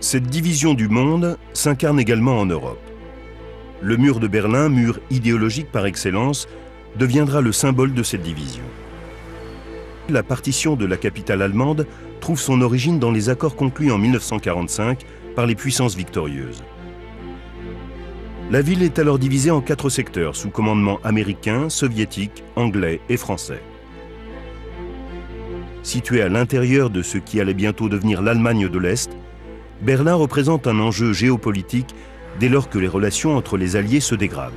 Cette division du monde s'incarne également en Europe. Le mur de Berlin, mur idéologique par excellence, deviendra le symbole de cette division. La partition de la capitale allemande trouve son origine dans les accords conclus en 1945 par les puissances victorieuses. La ville est alors divisée en 4 secteurs sous commandement américain, soviétique, anglais et français. Située à l'intérieur de ce qui allait bientôt devenir l'Allemagne de l'Est, Berlin représente un enjeu géopolitique dès lors que les relations entre les Alliés se dégradent.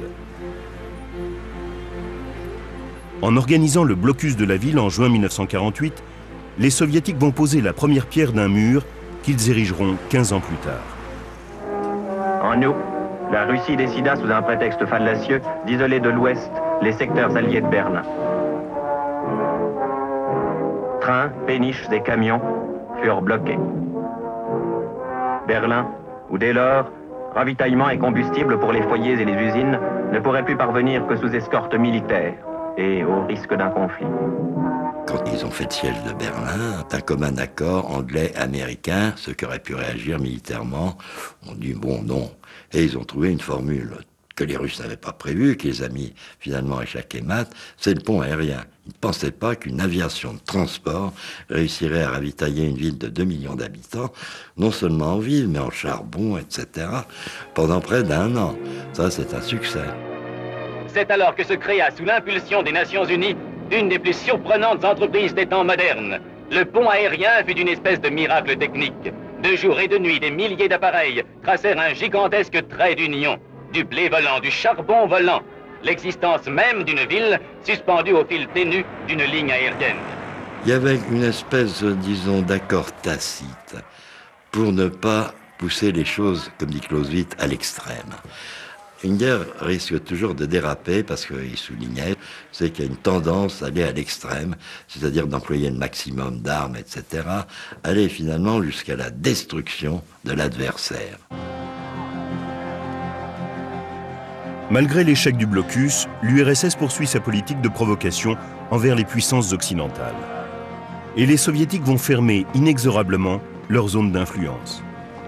En organisant le blocus de la ville en juin 1948, les Soviétiques vont poser la première pierre d'un mur qu'ils érigeront 15 ans plus tard. En août, la Russie décida, sous un prétexte fallacieux, d'isoler de l'Ouest les secteurs alliés de Berlin. Trains, péniches et camions furent bloqués. Berlin, où dès lors, ravitaillement et combustible pour les foyers et les usines ne pourraient plus parvenir que sous escorte militaire et au risque d'un conflit. Quand ils ont fait le siège de Berlin, d'un commun accord anglais-américain, ceux qui auraient pu réagir militairement ont dit bon non. Et ils ont trouvé une formule que les Russes n'avaient pas prévue, qui les a mis finalement échec et mat, c'est le pont aérien. Ils ne pensaient pas qu'une aviation de transport réussirait à ravitailler une ville de 2 millions d'habitants, non seulement en ville, mais en charbon, etc., pendant près d'1 an. Ça, c'est un succès. C'est alors que se créa, sous l'impulsion des Nations Unies, une des plus surprenantes entreprises des temps modernes. Le pont aérien fut une espèce de miracle technique. De jour et de nuit, des milliers d'appareils tracèrent un gigantesque trait d'union. Du blé volant, du charbon volant, l'existence même d'une ville suspendue au fil ténu d'une ligne aérienne. Il y avait une espèce, disons, d'accord tacite pour ne pas pousser les choses, comme dit Clausewitz, à l'extrême. Une guerre risque toujours de déraper parce qu'il soulignait, c'est qu'il y a une tendance à aller à l'extrême, c'est-à-dire d'employer le maximum d'armes, etc., aller finalement jusqu'à la destruction de l'adversaire. Malgré l'échec du blocus, l'URSS poursuit sa politique de provocation envers les puissances occidentales. Et les Soviétiques vont fermer inexorablement leur zone d'influence.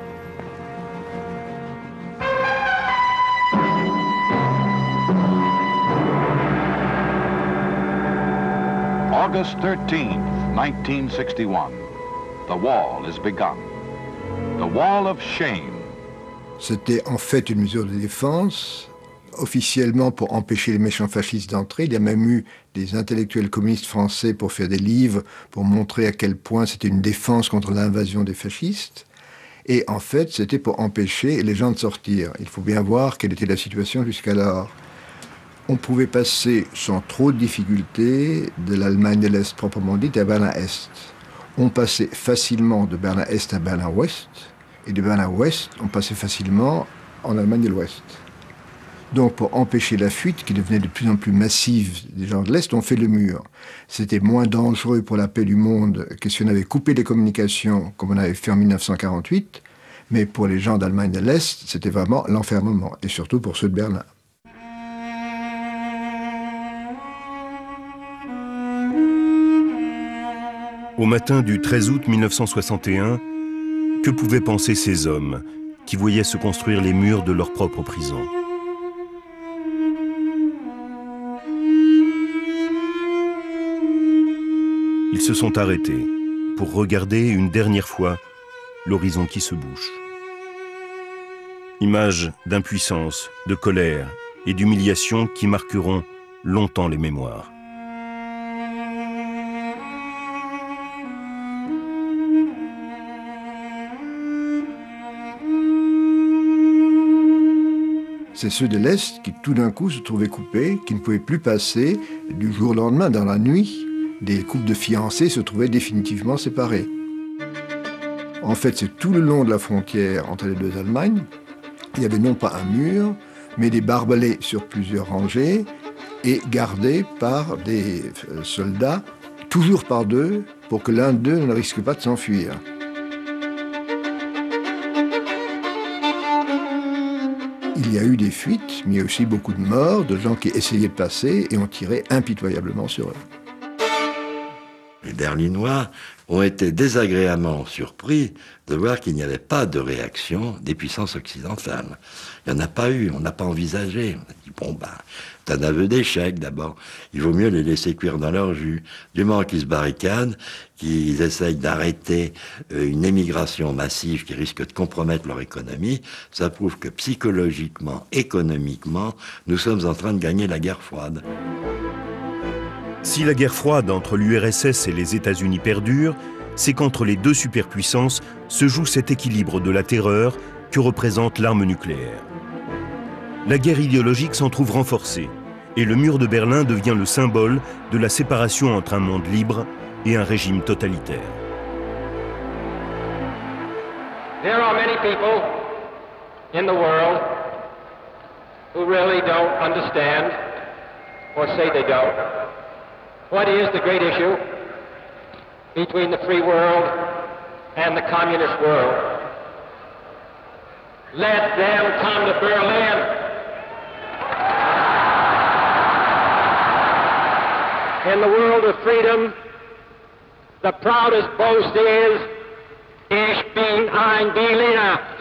August 13th, 1961. The wall is begun. The wall of shame. C'était en fait une mesure de défense, officiellement pour empêcher les méchants fascistes d'entrer. Il y a même eu des intellectuels communistes français pour faire des livres, pour montrer à quel point c'était une défense contre l'invasion des fascistes. Et en fait, c'était pour empêcher les gens de sortir. Il faut bien voir quelle était la situation jusqu'alors. On pouvait passer sans trop de difficultés de l'Allemagne de l'Est proprement dite à Berlin-Est. On passait facilement de Berlin-Est à Berlin-Ouest, et de Berlin-Ouest, on passait facilement en Allemagne de l'Ouest. Donc pour empêcher la fuite, qui devenait de plus en plus massive des gens de l'Est, on fait le mur. C'était moins dangereux pour la paix du monde que si on avait coupé les communications, comme on avait fait en 1948, mais pour les gens d'Allemagne de l'Est, c'était vraiment l'enfermement, et surtout pour ceux de Berlin. Au matin du 13 août 1961, que pouvaient penser ces hommes qui voyaient se construire les murs de leur propre prison? Ils se sont arrêtés pour regarder une dernière fois l'horizon qui se bouche. Images d'impuissance, de colère et d'humiliation qui marqueront longtemps les mémoires. C'est ceux de l'Est qui tout d'un coup se trouvaient coupés, qui ne pouvaient plus passer du jour au lendemain, dans la nuit. Des couples de fiancés se trouvaient définitivement séparés. En fait, c'est tout le long de la frontière entre les deux Allemagnes. Il y avait non pas un mur, mais des barbelés sur plusieurs rangées et gardés par des soldats, toujours par deux, pour que l'un d'eux ne risque pas de s'enfuir. Il y a eu des fuites, mais il y a aussi beaucoup de morts, de gens qui essayaient de passer et ont tiré impitoyablement sur eux. Berlinois ont été désagréablement surpris de voir qu'il n'y avait pas de réaction des puissances occidentales. Il n'y en a pas eu, on n'a pas envisagé. On a dit, bon, ben, c'est un aveu d'échec d'abord. Il vaut mieux les laisser cuire dans leur jus. Du moment qu'ils se barricadent, qu'ils essayent d'arrêter une émigration massive qui risque de compromettre leur économie, ça prouve que psychologiquement, économiquement, nous sommes en train de gagner la guerre froide. Si la guerre froide entre l'URSS et les États-Unis perdure, c'est qu'entre les deux superpuissances se joue cet équilibre de la terreur que représente l'arme nucléaire. La guerre idéologique s'en trouve renforcée et le mur de Berlin devient le symbole de la séparation entre un monde libre et un régime totalitaire. There are many people in the world who really don't understand, or say they don't, what is the great issue between the free world and the communist world. Let them come to Berlin. In the world of freedom, the proudest boast is, Ich bin ein Berliner.